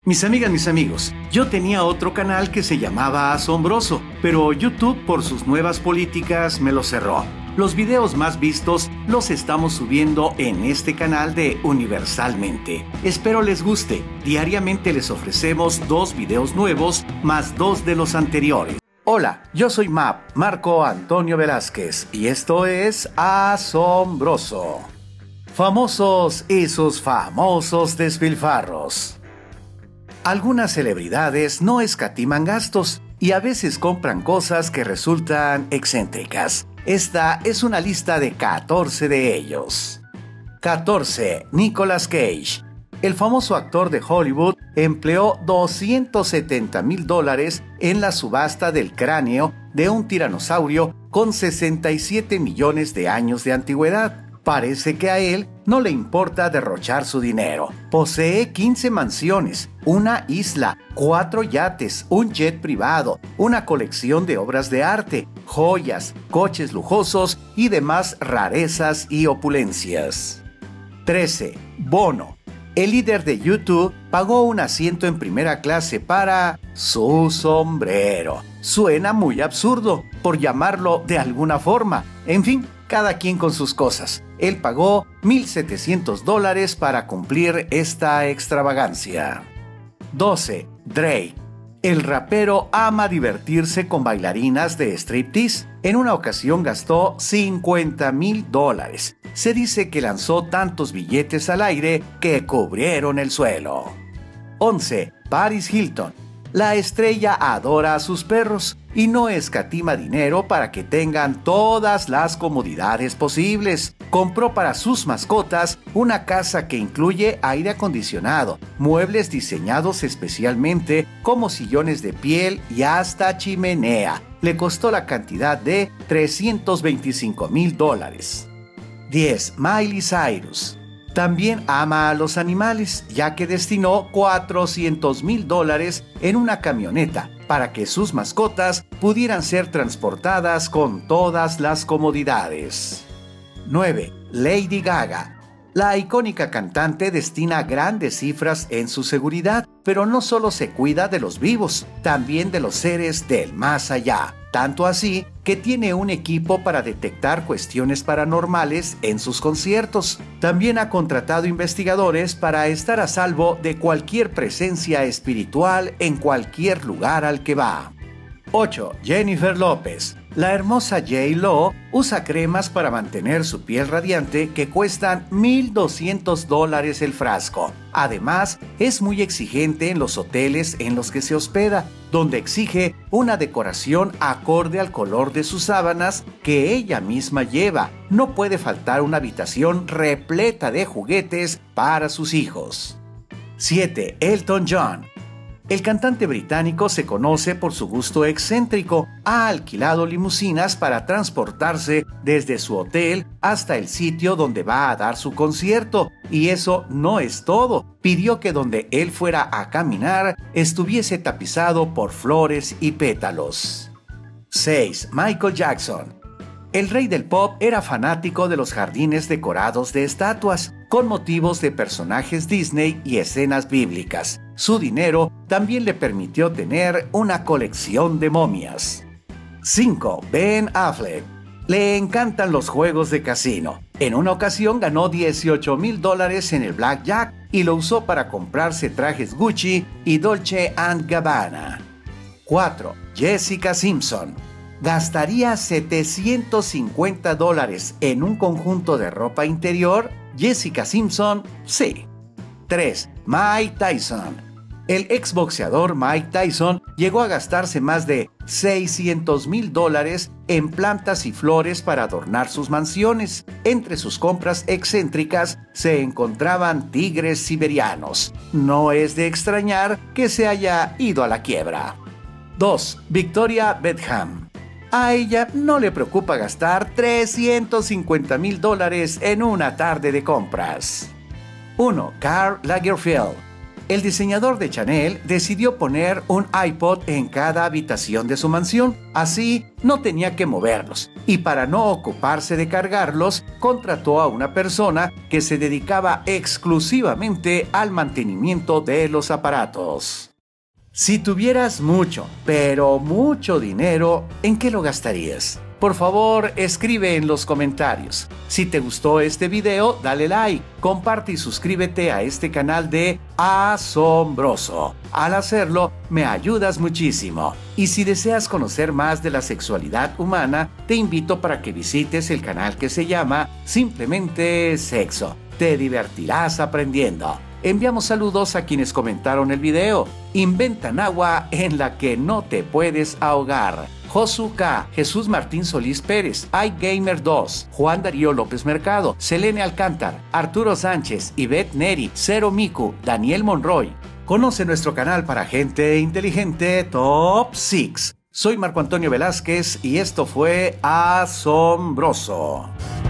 Mis amigas, mis amigos, yo tenía otro canal que se llamaba Asombroso, pero YouTube por sus nuevas políticas me lo cerró. Los videos más vistos los estamos subiendo en este canal de Universalmente. Espero les guste. Diariamente les ofrecemos 2 videos nuevos más 2 de los anteriores. Hola, yo soy Marco Antonio Velázquez y esto es Asombroso. Famosos y sus famosos despilfarros. Algunas celebridades no escatiman gastos y a veces compran cosas que resultan excéntricas. Esta es una lista de 14 de ellos. 14. Nicolas Cage. El famoso actor de Hollywood empleó $270,000 en la subasta del cráneo de un tiranosaurio con 67 millones de años de antigüedad. Parece que a él no le importa derrochar su dinero. Posee 15 mansiones, una isla, 4 yates, un jet privado, una colección de obras de arte, joyas, coches lujosos y demás rarezas y opulencias. 13. Bono. El líder de YouTube pagó un asiento en primera clase para su sombrero. Suena muy absurdo, por llamarlo de alguna forma. En fin, cada quien con sus cosas. Él pagó $1,700 para cumplir esta extravagancia. 12. Drake. El rapero ama divertirse con bailarinas de striptease. En una ocasión gastó $50,000. Se dice que lanzó tantos billetes al aire que cubrieron el suelo. 11. Paris Hilton. La estrella adora a sus perros y no escatima dinero para que tengan todas las comodidades posibles. Compró para sus mascotas una casa que incluye aire acondicionado, muebles diseñados especialmente como sillones de piel y hasta chimenea. Le costó la cantidad de $325,000. 10. Miley Cyrus. También ama a los animales, ya que destinó $400,000 en una camioneta para que sus mascotas pudieran ser transportadas con todas las comodidades. 9. Lady Gaga. La icónica cantante destina grandes cifras en su seguridad, pero no solo se cuida de los vivos, también de los seres del más allá. Tanto así que tiene un equipo para detectar cuestiones paranormales en sus conciertos. También ha contratado investigadores para estar a salvo de cualquier presencia espiritual en cualquier lugar al que va. 8. Jennifer López. La hermosa J-Lo usa cremas para mantener su piel radiante que cuestan $1,200 el frasco. Además, es muy exigente en los hoteles en los que se hospeda, donde exige una decoración acorde al color de sus sábanas que ella misma lleva. No puede faltar una habitación repleta de juguetes para sus hijos. 7. Elton John. El cantante británico se conoce por su gusto excéntrico. Ha alquilado limusinas para transportarse desde su hotel hasta el sitio donde va a dar su concierto. Y eso no es todo. Pidió que donde él fuera a caminar estuviese tapizado por flores y pétalos. 6. Michael Jackson. El rey del pop era fanático de los jardines decorados de estatuas, con motivos de personajes Disney y escenas bíblicas. Su dinero también le permitió tener una colección de momias. 5. Ben Affleck. Le encantan los juegos de casino. En una ocasión ganó $18,000 en el blackjack y lo usó para comprarse trajes Gucci y Dolce & Gabbana. 4. Jessica Simpson. ¿Gastaría $750 en un conjunto de ropa interior? Jessica Simpson, sí. 3. Mike Tyson. El exboxeador Mike Tyson llegó a gastarse más de $600,000 en plantas y flores para adornar sus mansiones. Entre sus compras excéntricas se encontraban tigres siberianos. No es de extrañar que se haya ido a la quiebra. 2. Victoria Beckham. A ella no le preocupa gastar $350,000 en una tarde de compras. 1. Karl Lagerfeld. El diseñador de Chanel decidió poner un iPod en cada habitación de su mansión, así no tenía que moverlos, y para no ocuparse de cargarlos, contrató a una persona que se dedicaba exclusivamente al mantenimiento de los aparatos. Si tuvieras mucho, pero mucho dinero, ¿en qué lo gastarías? Por favor, escribe en los comentarios. Si te gustó este video, dale like, comparte y suscríbete a este canal de Asombroso. Al hacerlo, me ayudas muchísimo. Y si deseas conocer más de la sexualidad humana, te invito para que visites el canal que se llama Simplemente Sexo. Te divertirás aprendiendo. Enviamos saludos a quienes comentaron el video. Inventan agua en la que no te puedes ahogar. Josu K, Jesús Martín Solís Pérez, iGamer2, Juan Darío López Mercado, Selene Alcántar, Arturo Sánchez, Ivette Neri, Cero Miku, Daniel Monroy. Conoce nuestro canal para gente inteligente Top 6. Soy Marco Antonio Velázquez y esto fue Asombroso.